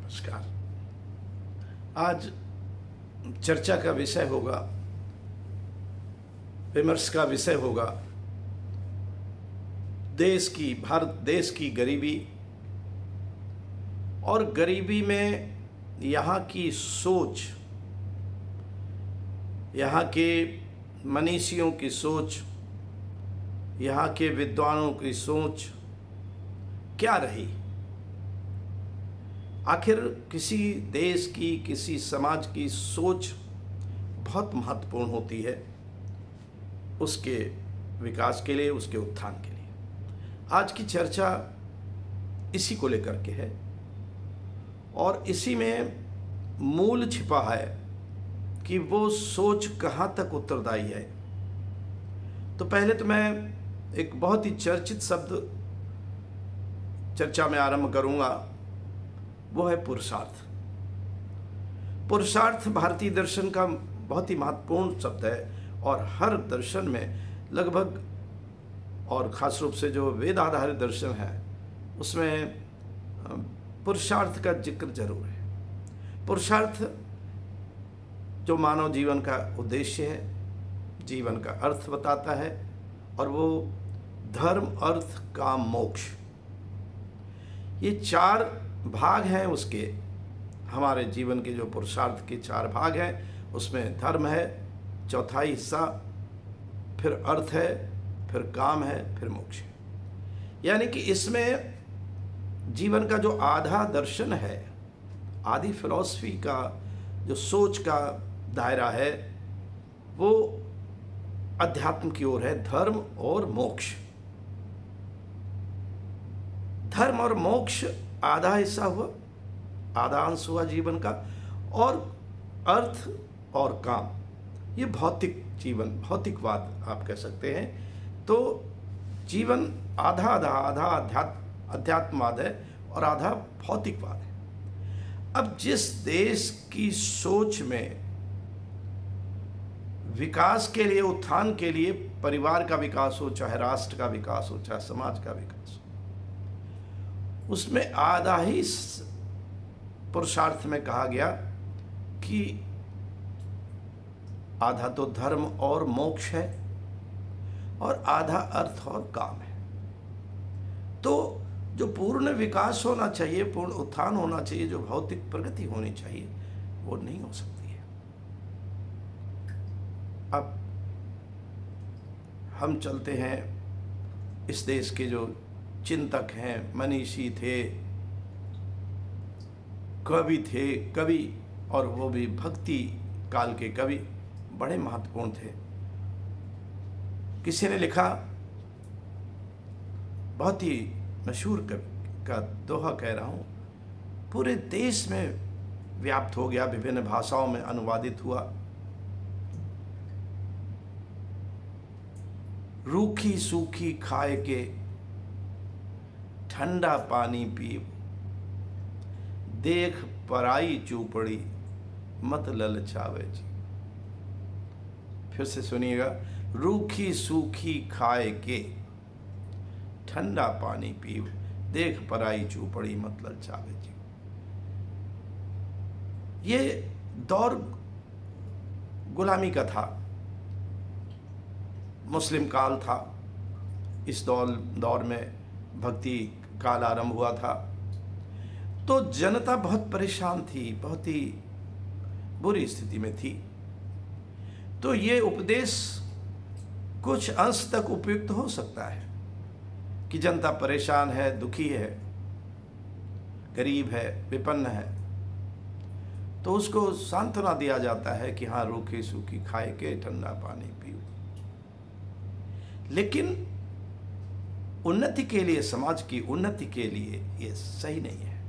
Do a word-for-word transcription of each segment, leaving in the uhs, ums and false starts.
नमस्कार। आज चर्चा का विषय होगा, विमर्श का विषय होगा देश की, भारत देश की गरीबी और गरीबी में यहाँ की सोच, यहाँ के मनीषियों की सोच, यहाँ के विद्वानों की सोच क्या रही। आखिर किसी देश की, किसी समाज की सोच बहुत महत्वपूर्ण होती है उसके विकास के लिए, उसके उत्थान के लिए। आज की चर्चा इसी को लेकर के है और इसी में मूल छिपा है कि वो सोच कहाँ तक उत्तरदायी है। तो पहले तो मैं एक बहुत ही चर्चित शब्द चर्चा में आरंभ करूँगा, वो है पुरुषार्थ। पुरुषार्थ भारतीय दर्शन का बहुत ही महत्वपूर्ण शब्द है और हर दर्शन में लगभग, और ख़ास रूप से जो वेद आधारित दर्शन है उसमें पुरुषार्थ का जिक्र जरूर है। पुरुषार्थ जो मानव जीवन का उद्देश्य है, जीवन का अर्थ बताता है, और वो धर्म, अर्थ, काम, मोक्ष, ये चार भाग हैं उसके। हमारे जीवन के जो पुरुषार्थ के चार भाग हैं उसमें धर्म है चौथाई हिस्सा, फिर अर्थ है, फिर काम है, फिर मोक्ष है। यानी कि इसमें जीवन का जो आधा दर्शन है, आधी फिलॉसफी का जो सोच का दायरा है, वो अध्यात्म की ओर है, धर्म और मोक्ष। धर्म और मोक्ष आधा हिस्सा हुआ, आधा अंश हुआ जीवन का, और अर्थ और काम ये भौतिक जीवन, भौतिकवाद आप कह सकते हैं। तो जीवन आधा आधा आधा अध्यात्म अध्यात्मवाद है और आधा भौतिकवाद है। अब जिस देश की सोच में विकास के लिए, उत्थान के लिए, परिवार का विकास हो, चाहे राष्ट्र का विकास हो, चाहे समाज का विकास हो, उसमें आधा ही पुरुषार्थ में कहा गया कि आधा तो धर्म और मोक्ष है और आधा अर्थ और काम है। तो जो पूर्ण विकास होना चाहिए, पूर्ण उत्थान होना चाहिए, जो भौतिक प्रगति होनी चाहिए, वो नहीं हो सकती है। अब हम चलते हैं, इस देश के जो चिंतक हैं, मनीषी थे, कवि थे, कवि और वो भी भक्ति काल के कवि बड़े महत्वपूर्ण थे। किसी ने लिखा, बहुत ही मशहूर कवि का दोहा कह रहा हूँ, पूरे देश में व्याप्त हो गया, विभिन्न भाषाओं में अनुवादित हुआ। रूखी सूखी खाए के ठंडा पानी पी, देख पराई चूपड़ी मत ललचावे जी। फिर से सुनिएगा, रूखी सूखी खाए के ठंडा पानी पी, देख पराई चूपड़ी मत ललचावे जी। ये दौर गुलामी का था, मुस्लिम काल था। इस दौर दौर में भक्ति काल आरंभ हुआ था। तो जनता बहुत परेशान थी, बहुत ही बुरी स्थिति में थी। तो ये उपदेश कुछ अंश तक उपयुक्त हो सकता है कि जनता परेशान है, दुखी है, गरीब है, विपन्न है, तो उसको सांत्वना दिया जाता है कि हाँ, रूखी सूखी खाए के ठंडा पानी पियो। लेकिन उन्नति के लिए, समाज की उन्नति के लिए ये सही नहीं है।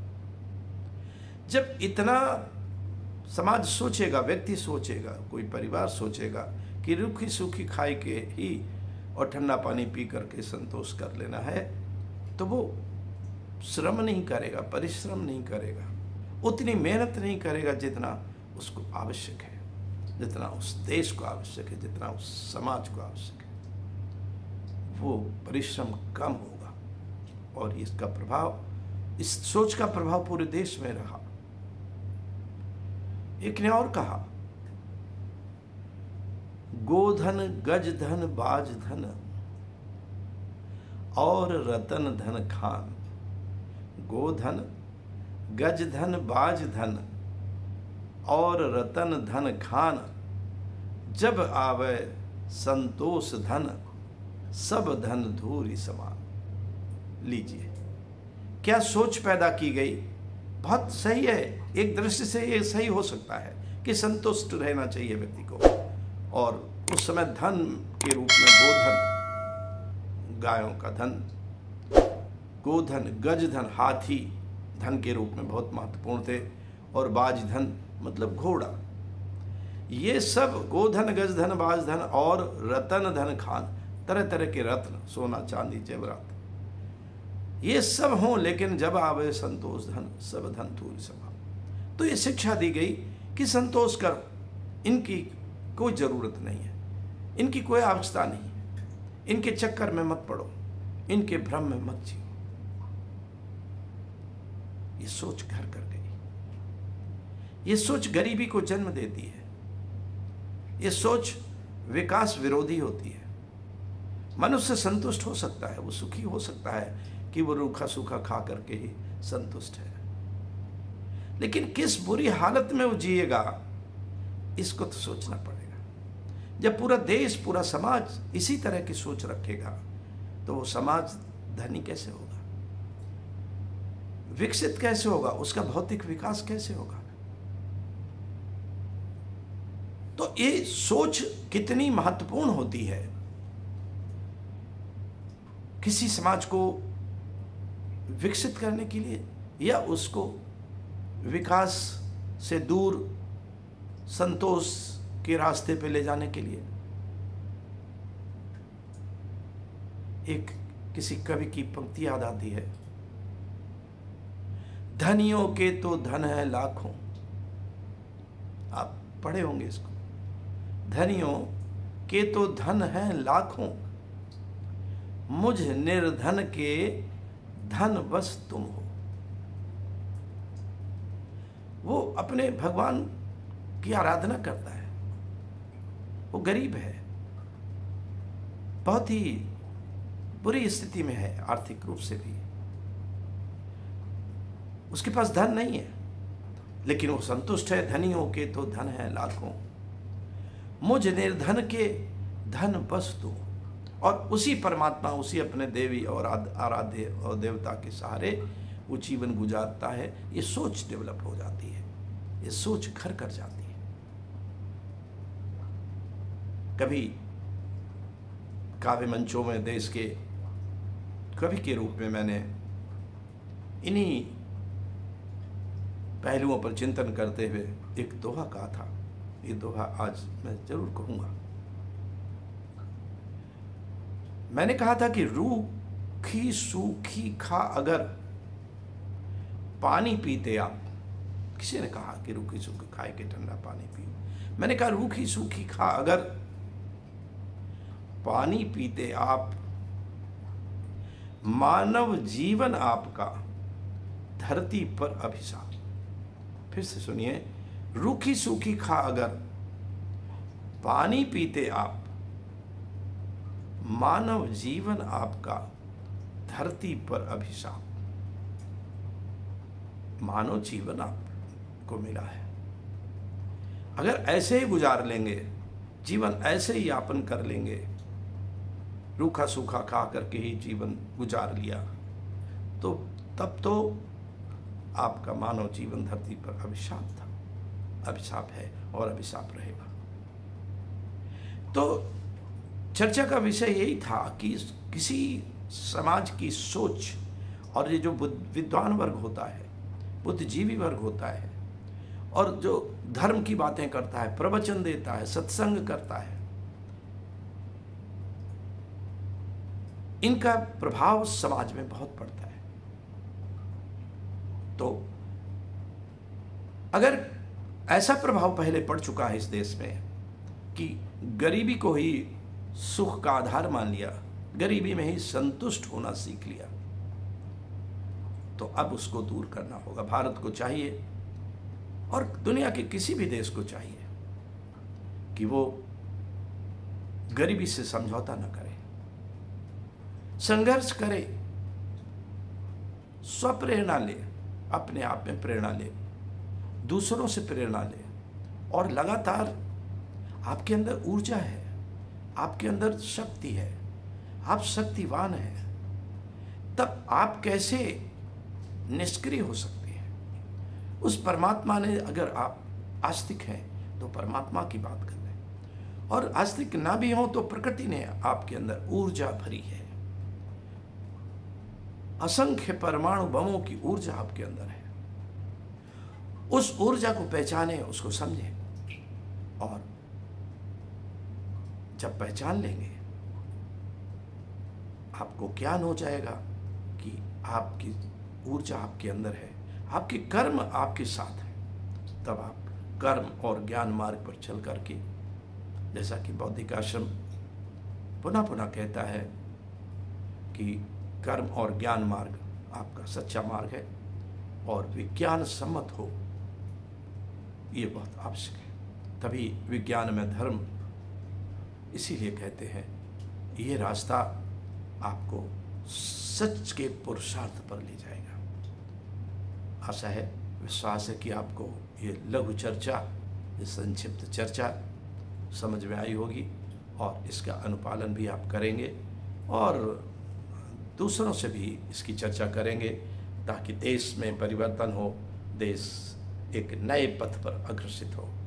जब इतना समाज सोचेगा, व्यक्ति सोचेगा, कोई परिवार सोचेगा कि रूखी सूखी खाए के ही और ठंडा पानी पी करके संतोष कर लेना है, तो वो श्रम नहीं करेगा, परिश्रम नहीं करेगा, उतनी मेहनत नहीं करेगा जितना उसको आवश्यक है, जितना उस देश को आवश्यक है, जितना उस समाज को आवश्यक है। वो परिश्रम कम होगा और इसका प्रभाव इस सोच का प्रभाव पूरे देश में रहा। एक ने और कहा, गोधन गज धन बाज धन और रतन धन खान। गोधन गज धन बाज धन और रतन धन खान, जब आवे संतोष धन सब धन धूरी समान। लीजिए क्या सोच पैदा की गई। बहुत सही है, एक दृष्टि से ये सही हो सकता है कि संतुष्ट रहना चाहिए व्यक्ति को। और उस समय धन के रूप में गोधन, गायों का धन, गोधन गज धन, हाथी धन के रूप में बहुत महत्वपूर्ण थे, और बाज धन मतलब घोड़ा। ये सब गोधन गज धन बाज धन और रतन धन खान, तरह तरह के रत्न, सोना चांदी जेवरात, ये सब हों, लेकिन जब आवे संतोष धन सब धन धूल समा। तो ये शिक्षा दी गई कि संतोष करो, इनकी कोई ज़रूरत नहीं है, इनकी कोई आवश्यकता नहीं है, इनके चक्कर में मत पड़ो, इनके भ्रम में मत जियो। ये सोच घर कर गई। ये सोच गरीबी को जन्म देती है। ये सोच विकास विरोधी होती है। मनुष्य संतुष्ट हो सकता है, वो सुखी हो सकता है कि वो रूखा सूखा खा करके ही संतुष्ट है, लेकिन किस बुरी हालत में वो जिएगा इसको तो सोचना पड़ेगा। जब पूरा देश, पूरा समाज इसी तरह की सोच रखेगा तो वो समाज धनी कैसे होगा, विकसित कैसे होगा, उसका भौतिक विकास कैसे होगा। तो ये सोच कितनी महत्वपूर्ण होती है किसी समाज को विकसित करने के लिए, या उसको विकास से दूर संतोष के रास्ते पे ले जाने के लिए। एक किसी कवि की पंक्ति याद आती है, धनियों के तो धन है लाखों। आप पढ़े होंगे इसको। धनियों के तो धन है लाखों, मुझ निर्धन के धन बस तुम हो। वो अपने भगवान की आराधना करता है, वो गरीब है, बहुत ही बुरी स्थिति में है आर्थिक रूप से भी, उसके पास धन नहीं है, लेकिन वो संतुष्ट है। धनियों के तो धन है लाखों, मुझ निर्धन के धन बस तुम। और उसी परमात्मा, उसी अपने देवी और आराध्य और देवता के सहारे वो जीवन गुजारता है। ये सोच डेवलप हो जाती है, ये सोच घर कर जाती है। कभी काव्य मंचों में देश के कवि के रूप में मैंने इन्हीं पहलुओं पर चिंतन करते हुए एक दोहा कहा था। ये दोहा आज मैं जरूर कहूँगा। मैंने कहा था कि रूखी सूखी खा अगर पानी पीते आप। किसी ने कहा कि रूखी सूखी खाए के ठंडा पानी पियो। मैंने कहा रूखी सूखी खा अगर पानी पीते आप, मानव जीवन आपका धरती पर अभिशाप। फिर से सुनिए, रूखी सूखी खा अगर पानी पीते आप, मानव जीवन आपका धरती पर अभिशाप। मानव जीवन आपको मिला है, अगर ऐसे ही गुजार लेंगे, जीवन ऐसे ही यापन कर लेंगे, रूखा सूखा खा करके ही जीवन गुजार लिया, तो तब तो आपका मानव जीवन धरती पर अभिशाप था, अभिशाप है और अभिशाप रहेगा। तो चर्चा का विषय यही था कि किसी समाज की सोच, और ये जो विद्वान वर्ग होता है, बुद्धिजीवी वर्ग होता है, और जो धर्म की बातें करता है, प्रवचन देता है, सत्संग करता है, इनका प्रभाव समाज में बहुत पड़ता है। तो अगर ऐसा प्रभाव पहले पड़ चुका है इस देश में कि गरीबी को ही सुख का आधार मान लिया, गरीबी में ही संतुष्ट होना सीख लिया, तो अब उसको दूर करना होगा। भारत को चाहिए और दुनिया के किसी भी देश को चाहिए कि वो गरीबी से समझौता न करे, संघर्ष करे, स्वप्रेरणा ले, अपने आप में प्रेरणा ले, दूसरों से प्रेरणा ले, और लगातार आपके अंदर ऊर्जा है, आपके अंदर शक्ति है, आप शक्तिवान हैं, तब आप कैसे निष्क्रिय हो सकते हैं? उस परमात्मा ने, अगर आप आस्तिक हैं तो परमात्मा की बात कर रहे हैं, और आस्तिक ना भी हो तो प्रकृति ने आपके अंदर ऊर्जा भरी है, असंख्य परमाणु बमों की ऊर्जा आपके अंदर है। उस ऊर्जा को पहचाने, उसको समझें, और जब पहचान लेंगे आपको ज्ञान हो जाएगा कि आपकी ऊर्जा आपके अंदर है, आपके कर्म आपके साथ है। तब आप कर्म और ज्ञान मार्ग पर चल करके, जैसा कि बौद्धिक आश्रम पुनः पुनः कहता है कि कर्म और ज्ञान मार्ग आपका सच्चा मार्ग है, और विज्ञान सम्मत हो, ये बहुत आवश्यक है। तभी विज्ञान में धर्म, इसीलिए कहते हैं ये रास्ता आपको सच के पुरुषार्थ पर ले जाएगा। आशा है, विश्वास है कि आपको ये लघु चर्चा, ये संक्षिप्त चर्चा समझ में आई होगी, और इसका अनुपालन भी आप करेंगे और दूसरों से भी इसकी चर्चा करेंगे, ताकि देश में परिवर्तन हो, देश एक नए पथ पर अग्रसित हो।